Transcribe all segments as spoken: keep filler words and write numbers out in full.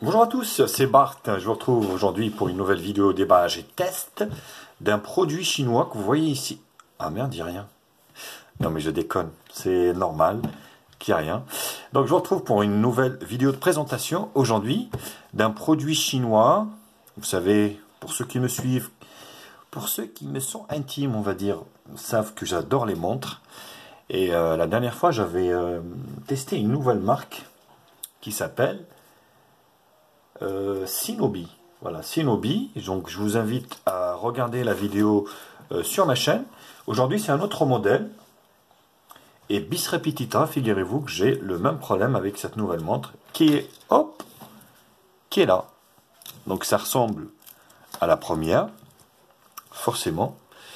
Bonjour à tous, c'est Bart. Je vous retrouve aujourd'hui pour une nouvelle vidéo déballage et test d'un produit chinois que vous voyez ici. Ah merde, il n'y a rien. Non mais je déconne, c'est normal qu'il n'y ait rien. Donc je vous retrouve pour une nouvelle vidéo de présentation aujourd'hui d'un produit chinois. Vous savez, pour ceux qui me suivent, pour ceux qui me sont intimes, on va dire, savent que j'adore les montres. Et euh, la dernière fois, j'avais euh, testé une nouvelle marque qui s'appelle Euh, Shinobi. Voilà, Shinobi. Donc, je vous invite à regarder la vidéo euh, sur ma chaîne. Aujourd'hui, c'est un autre modèle. Et bis repetita, figurez-vous que j'ai le même problème avec cette nouvelle montre qui est, hop, qui est là. Donc, ça ressemble à la première, forcément.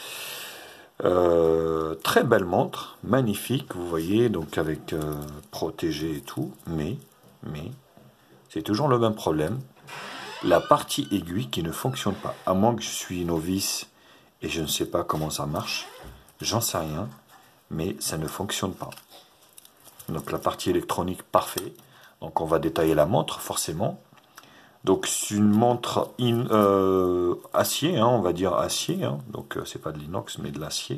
Euh, très belle montre, magnifique, vous voyez, donc avec euh, protégé et tout. Mais, mais, c'est toujours le même problème. La partie aiguille qui ne fonctionne pas. À moins que je suis novice et je ne sais pas comment ça marche. J'en sais rien. Mais ça ne fonctionne pas. Donc la partie électronique, parfait. Donc on va détailler la montre, forcément. Donc c'est une montre in, euh, acier, hein, on va dire acier. Hein. Donc euh, c'est pas de l'inox, mais de l'acier.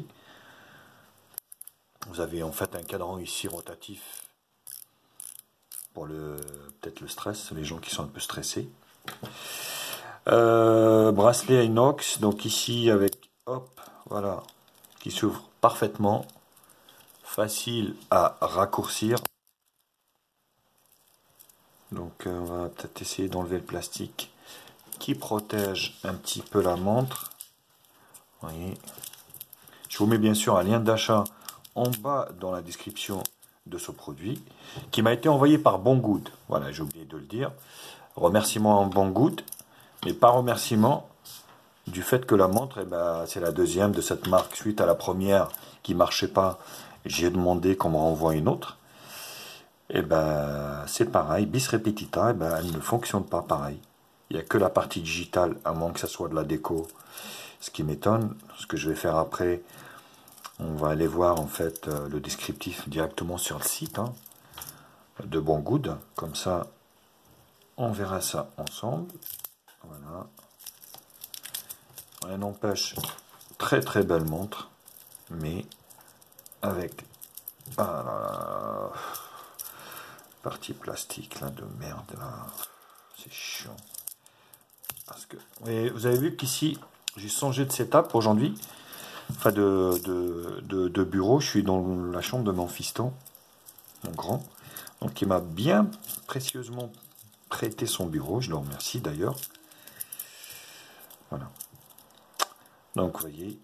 Vous avez en fait un cadran ici rotatif. Pour le peut-être le stress, les gens qui sont un peu stressés. Euh, bracelet à inox, donc ici avec, hop, voilà, qui s'ouvre parfaitement, facile à raccourcir. Donc euh, on va peut-être essayer d'enlever le plastique qui protège un petit peu la montre. Vous voyez. Je vous mets bien sûr un lien d'achat en bas dans la description de ce produit, qui m'a été envoyé par Banggood. Voilà, j'ai oublié de le dire. Remerciement en Banggood, mais pas remerciement du fait que la montre, eh ben, c'est la deuxième de cette marque. Suite à la première qui ne marchait pas, j'ai demandé qu'on me renvoie une autre. Et eh ben, c'est pareil, bis repetita, eh ben, elle ne fonctionne pas pareil. Il n'y a que la partie digitale, à moins que ça soit de la déco. Ce qui m'étonne, ce que je vais faire après, on va aller voir en fait euh, le descriptif directement sur le site hein, de Banggood. Comme ça, on verra ça ensemble. Voilà. Rien n'empêche, très très belle montre, mais avec ah là là, partie plastique là de merde là, c'est chiant. Parce que et vous avez vu qu'ici j'ai changé de setup aujourd'hui, enfin de, de, de, de bureau. Je suis dans la chambre de mon fiston, mon grand, donc il m'a bien précieusement prêté son bureau. Je le remercie d'ailleurs. Voilà. Donc vous voyez.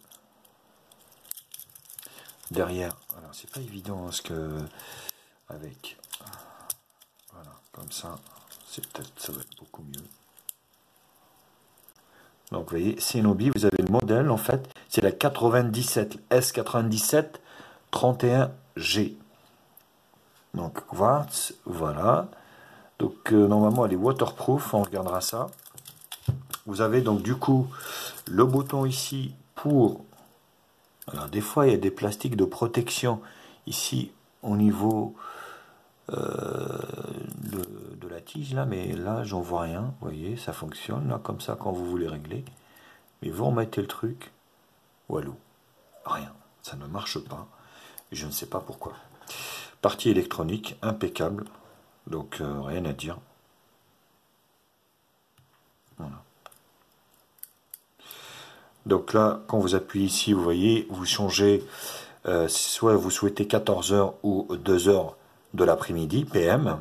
Derrière, alors c'est pas évident parce que avec voilà comme ça, c'est peut-être ça va être beaucoup mieux. Donc vous voyez, Shinobi, vous avez le modèle en fait, c'est la quatre-vingt-dix-sept S quatre-vingt-dix-sept trente et un G. Donc quartz, voilà. Donc euh, normalement elle est waterproof, on regardera ça. Vous avez donc du coup le bouton ici pour. Alors des fois il y a des plastiques de protection ici au niveau euh, de, de la tige là, mais là j'en vois rien. Vous voyez, ça fonctionne là comme ça quand vous voulez régler. Mais vous remettez le truc, walou, rien, ça ne marche pas. Et je ne sais pas pourquoi. Partie électronique impeccable, donc euh, rien à dire. Voilà. Donc là, quand vous appuyez ici, vous voyez, vous changez, euh, soit vous souhaitez quatorze heures ou deux heures de l'après-midi, P M.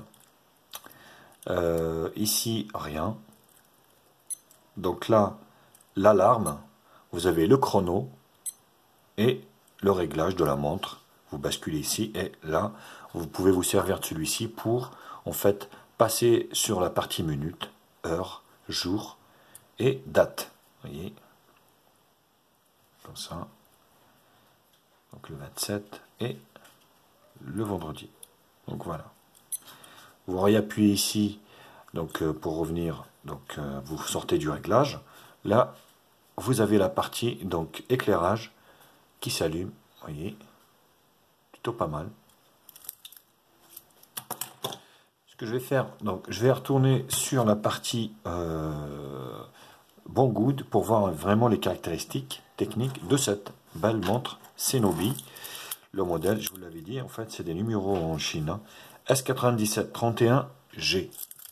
Euh, ici, rien. Donc là, l'alarme, vous avez le chrono et le réglage de la montre. Vous basculez ici et là, vous pouvez vous servir de celui-ci pour, en fait, passer sur la partie minute, heure, jour et date. Vous voyez, comme ça. Donc le vingt-sept et le vendredi. Donc voilà. Vous réappuyez ici, donc euh, pour revenir, donc euh, vous sortez du réglage. Là, vous avez la partie donc éclairage qui s'allume. Vous voyez, plutôt pas mal. que je vais faire, donc je vais retourner sur la partie euh, Banggood pour voir vraiment les caractéristiques techniques de cette belle montre Cenobi. Le modèle, je vous l'avais dit, en fait, c'est des numéros en Chine. Hein. S quatre-vingt-dix-sept trente et un G.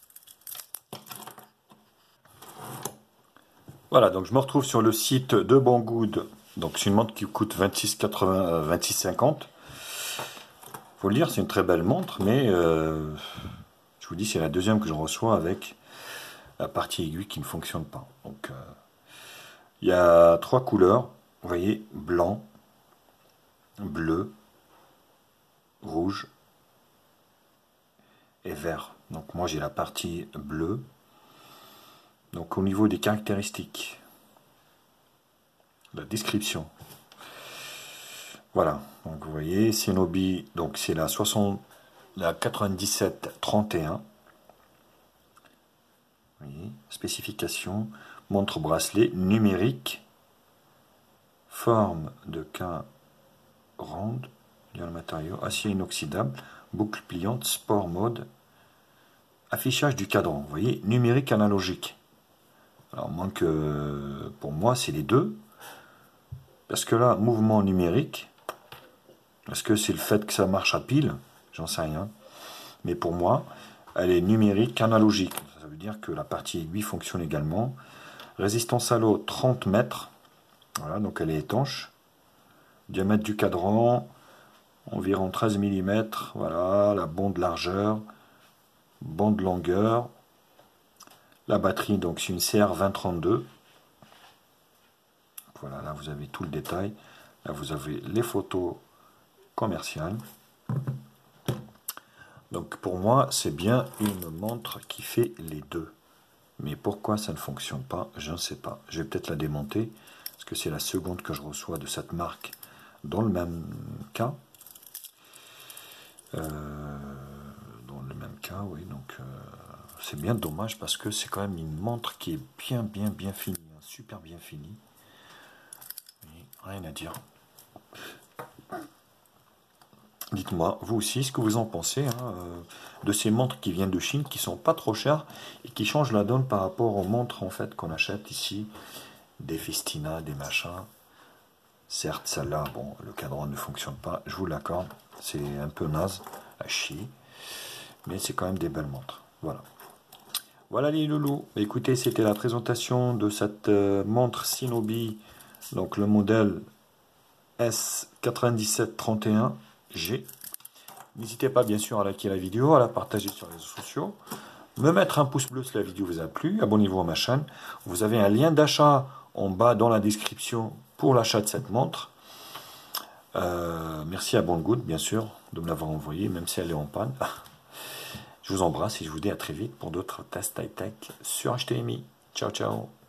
Voilà, donc je me retrouve sur le site de Banggood. Donc c'est une montre qui coûte vingt-six quatre-vingts, vingt-six cinquante. Faut le dire, c'est une très belle montre, mais euh, je vous dis, c'est la deuxième que je reçois avec la partie aiguille qui ne fonctionne pas. Donc, euh, il y a trois couleurs, vous voyez, blanc, bleu, rouge et vert. Donc moi j'ai la partie bleue. Donc au niveau des caractéristiques, la description. Voilà, donc vous voyez, Cenobi, donc c'est la soixante, la quatre-vingt-dix-sept trente et un. Oui, spécification, montre bracelet numérique, forme de quin ronde, lié le matériau, acier inoxydable, boucle pliante, sport mode, affichage du cadran, vous voyez, numérique analogique. Alors moins que pour moi c'est les deux, parce que là, mouvement numérique, est-ce que c'est le fait que ça marche à pile? J'en sais rien. Mais pour moi, elle est numérique analogique. Ça veut dire que la partie aiguille fonctionne également. Résistance à l'eau, trente mètres. Voilà, donc elle est étanche. Diamètre du cadran, environ treize millimètres. Voilà, la bande largeur, bande longueur. La batterie, donc c'est une C R vingt trente-deux. Voilà, là vous avez tout le détail. Là vous avez les photos commerciales. Donc pour moi, c'est bien une montre qui fait les deux. Mais pourquoi ça ne fonctionne pas, je ne sais pas. Je vais peut-être la démonter, parce que c'est la seconde que je reçois de cette marque dans le même cas. Euh, dans le même cas, oui. Donc euh, c'est bien dommage, parce que c'est quand même une montre qui est bien, bien, bien finie. Hein, super bien finie. Rien à dire. Dites-moi, vous aussi, ce que vous en pensez hein, euh, de ces montres qui viennent de Chine, qui sont pas trop chères et qui changent la donne par rapport aux montres en fait qu'on achète ici, des Festina, des machins. Certes, celle-là, bon, le cadran ne fonctionne pas, je vous l'accorde, c'est un peu naze, à chier, mais c'est quand même des belles montres. Voilà. Voilà les loulous. Écoutez, c'était la présentation de cette euh, montre Cenobi, donc le modèle S quatre-vingt-dix-sept trente et un G. N'hésitez pas bien sûr à liker la vidéo, à la partager sur les réseaux sociaux, me mettre un pouce bleu si la vidéo vous a plu, abonnez-vous à ma chaîne. Vous avez un lien d'achat en bas dans la description pour l'achat de cette montre. Euh, merci à Banggood bien sûr de me l'avoir envoyé, même si elle est en panne. Je vous embrasse et je vous dis à très vite pour d'autres tests high-tech sur H T M I. Ciao ciao.